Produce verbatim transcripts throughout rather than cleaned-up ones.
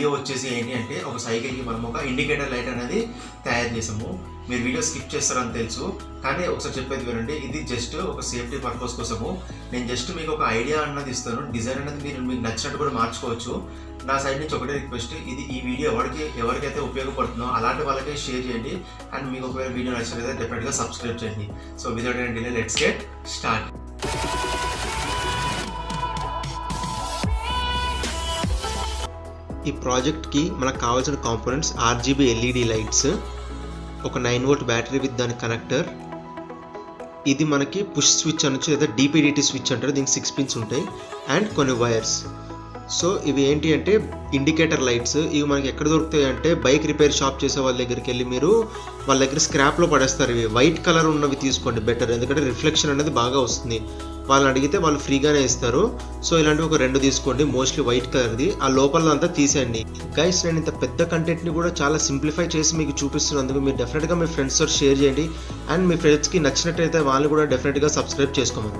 Video వచ్చేసి ఏంటి అంటే ఒక సైకిల్కి మనం ఒక ఇండికేటర్ లైట్ అనేది తయారు చేసాము. మీరు వీడియో స్కిప్ చేస్తారని తెలుసు, కానీ ఒకసారి చెప్పేది వినండి. ఇది జస్ట్ ఒక సేఫ్టీ పర్పస్ కోసము నేను జస్ట్ మీకు ఒక ఐడియా అన్నది ఇస్తాను. డిజైన్ అనేది మీరు మీకు నచ్చినట్టు కూడా మార్చుకోవచ్చు. నా సైడ్ నుంచి ఒకటే రిక్వెస్ట్, ఇది ఈ వీడియో ఎవరికి ఎవరికైతే ఉపయోగపడుతుందో అలాంటి వాళ్ళకే షేర్ చేయండి. అండ్ మీకు ఒకవేళ వీడియో నచ్చినట్లయితే డెఫినెట్గా సబ్స్క్రైబ్ చేయండి. So without any delay let's get start. ఈ ప్రాజెక్ట్కి మనకు కావాల్సిన కాంపోనెంట్స్ ఆర్జీబీ ఎల్ఈడి లైట్స్, ఒక నైన్ వోల్ట్ బ్యాటరీ విత్ దాని కనెక్టర్, ఇది మనకి పుష్ స్విచ్ అనొచ్చు లేదా డీపీడీటీ స్విచ్ అంటారు, దీనికి సిక్స్ పిన్స్ ఉంటాయి, అండ్ కొన్ని వైర్స్. సో ఇవి ఏంటి అంటే ఇండికేటర్ లైట్స్. ఇవి మనకి ఎక్కడ దొరుకుతాయి అంటే బైక్ రిపేర్ షాప్ చేసే వాళ్ళ దగ్గరికి వెళ్ళి మీరు వాళ్ళ దగ్గర స్క్రాప్లో పడేస్తారు. ఇవి వైట్ కలర్ ఉన్నవి తీసుకోండి బెటర్, ఎందుకంటే రిఫ్లెక్షన్ అనేది బాగా వస్తుంది. వాళ్ళని అడిగితే వాళ్ళు ఫ్రీగానే ఇస్తారు. సో ఇలాంటివి ఒక రెండు తీసుకోండి, మోస్ట్లీ వైట్ కలర్ది. ఆ లోపల అంతా తీసేయండి. గైస్, నేను ఇంత పెద్ద కంటెంట్ని కూడా చాలా సింప్లిఫై చేసి మీకు చూపిస్తున్నందుకు మీరు డెఫినెట్గా మీ ఫ్రెండ్స్తో షేర్ చేయండి. అండ్ మీ ఫ్రెండ్స్కి నచ్చినట్టయితే వాళ్ళు కూడా డెఫినెట్గా సబ్స్క్రైబ్ చేసుకోమన్నమాట.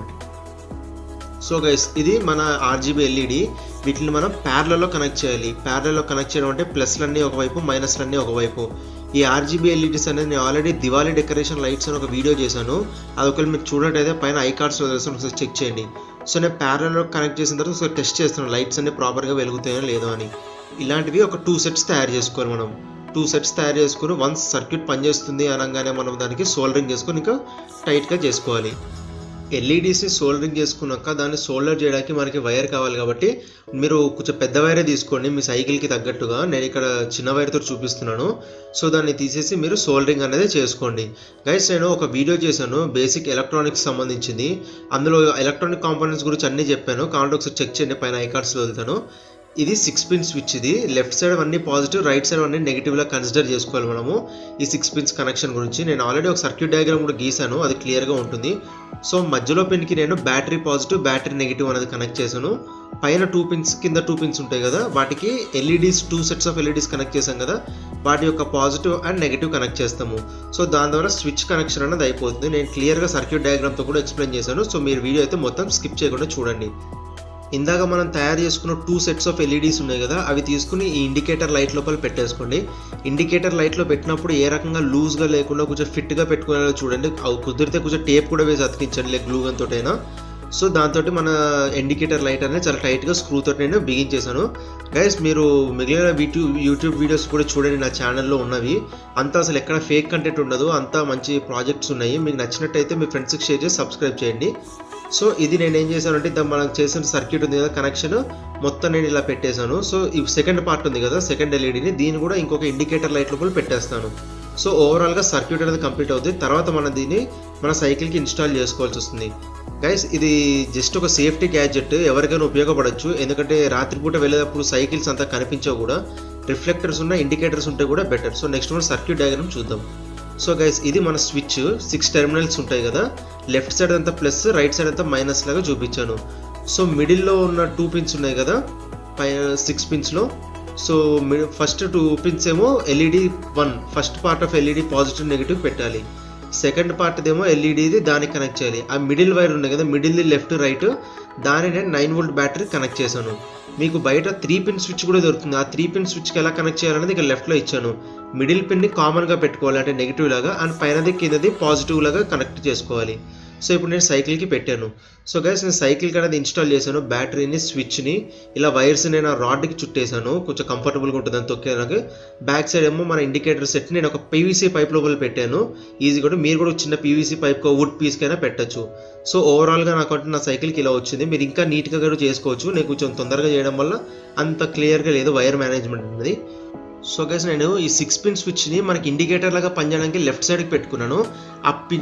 సో గైస్, ఇది మన ఆర్జీబీ ఎల్ఈడి. వీటిని మనం ప్యారలలో కనెక్ట్ చేయాలి. ప్యారలలో కనెక్ట్ చేయడం అంటే ప్లస్లన్నీ ఒకవైపు, మైనస్లన్నీ ఒకవైపు. ఈ ఆర్జీబీ ఎల్ఈడీస్ అనేది నేను ఆల్రెడీ దివాళీ డెకరేషన్ లైట్స్ అని ఒక వీడియో చేశాను. అది ఒకవేళ మీకు చూడటైతే పైన ఐ కార్డ్స్లో తెలుసు, ఒకసారి చెక్ చేయండి. సో నేను ప్యారలలో కనెక్ట్ చేసిన తర్వాత ఒకసారి టెస్ట్ చేస్తున్నాను లైట్స్ అన్ని ప్రాపర్గా వెలుగుతాయో లేదో అని. ఇలాంటివి ఒక టూ సెట్స్ తయారు చేసుకోవాలి. మనం టూ సెట్స్ తయారు చేసుకుని వన్స్ సర్క్యూట్ పనిచేస్తుంది అనగానే మనం దానికి సోల్డరింగ్ చేసుకొని ఇంకా టైట్గా చేసుకోవాలి. ఎల్ఈడీస్ని సోల్డరింగ్ చేసుకున్నాక దాన్ని సోల్డర్ చేయడానికి మనకి వైర్ కావాలి, కాబట్టి మీరు కొంచెం పెద్ద వైరే తీసుకోండి మీ సైకిల్కి తగ్గట్టుగా. నేను ఇక్కడ చిన్న వైర్తో చూపిస్తున్నాను. సో దాన్ని తీసేసి మీరు సోల్డరింగ్ అనేది చేసుకోండి. గైస్, నేను ఒక వీడియో చేశాను బేసిక్ ఎలక్ట్రానిక్స్ సంబంధించింది. అందులో ఎలక్ట్రానిక్ కాంపోనెంట్స్ గురించి అన్నీ చెప్పాను. కాబట్టి ఒకసారి చెక్ చేయండి, పైన ఐ కార్డ్స్లో వెళ్తాను. ఇది సిక్స్ పిన్ స్విచ్. ఇది లెఫ్ట్ సైడ్ అన్నీ పాజిటివ్, రైట్ సైడ్ అన్నీ నెగిటివ్లా కన్సిడర్ చేసుకోవాలి మనము. ఈ సిక్స్ పిన్స్ కనెక్షన్ గురించి నేను ఆల్రెడీ ఒక సర్క్యూట్ డయాగ్రామ్ కూడా గీసాను, అది క్లియర్గా ఉంటుంది. సో మధ్యలో పిన్కి నేను బ్యాటరీ పాజిటివ్, బ్యాటరీ నెగిటివ్ అనేది కనెక్ట్ చేశాను. పైన టూ పిన్స్, కింద టూ పిన్స్ ఉంటాయి కదా, వాటికి LEDs two sets of LEDs connect చేసాం కదా, వాటి యొక్క పాజిటివ్ అండ్ నెగిటివ్ కనెక్ట్ చేస్తాము. సో దాని ద్వారా స్విచ్ కనెక్షన్ అనేది అయిపోతుంది. నేను క్లియర్గా సర్క్యూట్ డయాగ్రామ్తో కూడా ఎక్స్ప్లెయిన్ చేశాను. సో మీరు వీడియో అయితే మొత్తం స్కిప్ చేయకుండా చూడండి. ఇందాక మనం తయారు చేసుకున్న టూ సెట్స్ ఆఫ్ ఎల్ఈడీస్ ఉన్నాయి కదా, అవి తీసుకుని ఈ ఇండికేటర్ లైట్ లోపల పెట్టేసుకోండి. ఇండికేటర్ లైట్లో పెట్టినప్పుడు ఏ రకంగా లూజ్గా లేకుండా కొంచెం ఫిట్గా పెట్టుకునేలా చూడండి. అవి కుదిరితే కొంచెం టేప్ కూడా వేసి అతికించండి, లేక గ్లూ గన్ తోటైనా. సో దాంతో మన ఇండికేటర్ లైట్ అనేది చాలా టైట్గా స్క్రూ తోటి నేను బిగించేశాను. గైస్, మీరు మిగిలిన యూట్యూబ్ యూట్యూబ్ వీడియోస్ కూడా చూడండి, నా ఛానల్లో ఉన్నవి. అంతా అసలు ఎక్కడ ఫేక్ కంటెంట్ ఉండదు, అంతా మంచి ప్రాజెక్ట్స్ ఉన్నాయి. మీకు నచ్చినట్టయితే మీ ఫ్రెండ్స్కి షేర్ చేసి సబ్స్క్రైబ్ చేయండి. సో ఇది నేను ఏం చేశానంటే ఇంత మనం చేసిన సర్క్యూట్ ఉంది కదా, కనెక్షన్ మొత్తం నేను ఇలా పెట్టేశాను. సో ఈ సెకండ్ పార్ట్ ఉంది కదా, సెకండ్ ఎల్ఈడీని, దీన్ని కూడా ఇంకొక ఇండికేటర్ లైట్ లోపల పెట్టేస్తాను. సో ఓవరాల్గా సర్క్యూట్ అనేది కంప్లీట్ అవుతుంది. తర్వాత మనం దీన్ని మన సైకిల్కి ఇన్స్టాల్ చేసుకోవాల్సి వస్తుంది. గైస్, ఇది జస్ట్ ఒక సేఫ్టీ గ్యాడ్జెట్, ఎవరికైనా ఉపయోగపడవచ్చు. ఎందుకంటే రాత్రిపూట వెళ్ళేటప్పుడు సైకిల్స్ అంతా కనిపించవు కూడా, రిఫ్లెక్టర్స్ ఉన్న ఇండికేటర్స్ ఉంటే కూడా బెటర్. సో నెక్స్ట్ మనం సర్క్యూట్ డయాగ్రామ్ చూద్దాం. సో గైస్, ఇది మన స్విచ్. సిక్స్ టెర్మినల్స్ ఉంటాయి కదా, లెఫ్ట్ సైడ్ అంతా ప్లస్, రైట్ సైడ్ అంతా మైనస్ లాగా చూపించాను. సో మిడిల్లో ఉన్న టూ పిన్స్ ఉన్నాయి కదా పై సిక్స్ పిన్స్లో. సో ఫస్ట్ టూ పిన్స్ ఏమో LED one, first part of LED positive negative పెట్టాలి. సెకండ్ పార్ట్ ఏమో ఎల్ఈడిది, దానికి కనెక్ట్ చేయాలి. ఆ మిడిల్ వైర్ ఉన్నాయి కదా, మిడిల్ది లెఫ్ట్ రైట్, దాన్ని నేను నైన్ వోల్ట్ బ్యాటరీ కనెక్ట్ చేశాను. మీకు బయట త్రీ పిన్ స్విచ్ కూడా దొరుకుతుంది. ఆ త్రీ పిన్ స్విచ్కి ఎలా కనెక్ట్ చేయాలనేది ఇక్కడ లెఫ్ట్లో ఇచ్చాను. మిడిల్ పిన్ని కామన్గా పెట్టుకోవాలి, అంటే నెగిటివ్ లాగా, అండ్ పైనది కిందది పాజిటివ్ లాగా కనెక్ట్ చేసుకోవాలి. సో ఇప్పుడు నేను సైకిల్కి పెట్టాను. సో గైస్, నేను సైకిల్కి అనేది ఇన్స్టాల్ చేశాను. బ్యాటరీని, స్విచ్ని, ఇలా వైర్స్ నేను రాడ్కి చుట్టేశాను, కొంచెం కంఫర్టబుల్గా ఉంటుంది అని తొక్కేదానికి. బ్యాక్ సైడ్ ఏమో మన ఇండికేటర్ సెట్ నేను ఒక పీవీసీ పైప్ లోపల పెట్టాను. ఈజీ కూడా, మీరు కూడా చిన్న పీవీసీ పైప్ వుడ్ పీస్కైనా పెట్టచ్చు. సో ఓవరాల్గా నాకు నా సైకిల్కి ఇలా వచ్చింది. మీరు ఇంకా నీట్గా కూడా చేసుకోవచ్చు. నేను కొంచెం తొందరగా చేయడం వల్ల అంత క్లియర్గా లేదు వైర్ మేనేజ్మెంట్ అనేది. సో గైస్, నేను ఈ సిక్స్ పిన్ స్విచ్ని మనకి ఇండికేటర్ లాగా పనిచేయడానికి లెఫ్ట్ సైడ్కి పెట్టుకున్నాను. ఆ పిన్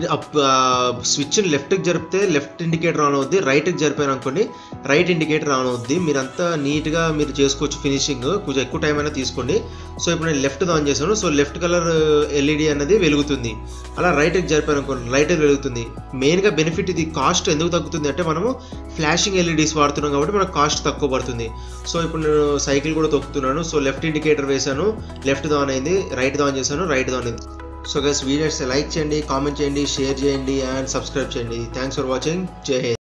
స్విచ్ని లెఫ్ట్కి జరిపితే లెఫ్ట్ ఇండికేటర్ ఆన్ అవుద్ది, రైట్కి జరిపాను అనుకోండి రైట్ ఇండికేటర్ ఆన్ అవుద్ది. మీరంతా నీట్గా మీరు చేసుకోవచ్చు ఫినిషింగ్, కొంచెం ఎక్కువ టైం అయినా తీసుకోండి. సో ఇప్పుడు నేను లెఫ్ట్ ఆన్ చేశాను. సో లెఫ్ట్ కలర్ ఎల్ఈడి అనేది వెలుగుతుంది. అలా రైట్కి జరిపాను అనుకోండి రైట్కి వెలుగుతుంది. మెయిన్గా బెనిఫిట్ ఇది, కాస్ట్ ఎందుకు తగ్గుతుంది అంటే మనము ఫ్లాషింగ్ ఎల్ఈడీస్ వాడుతున్నాం కాబట్టి మనకు కాస్ట్ తక్కువ పడుతుంది. సో ఇప్పుడు నేను సైకిల్ కూడా తొక్కుతున్నాను. సో లెఫ్ట్ ఇండికేటర్ వేశాను, లెఫ్ట్ ఆన్ అయింది, రైట్ ఆన్ చేశాను, రైట్ ఆన్ అయింది. సో గైస్, వీడియోస్ లైక్ చేయండి, కామెంట్ చేయండి, షేర్ చేయండి అండ్ సబ్స్క్రైబ్ చేయండి. Thanks for watching. జై హింద్.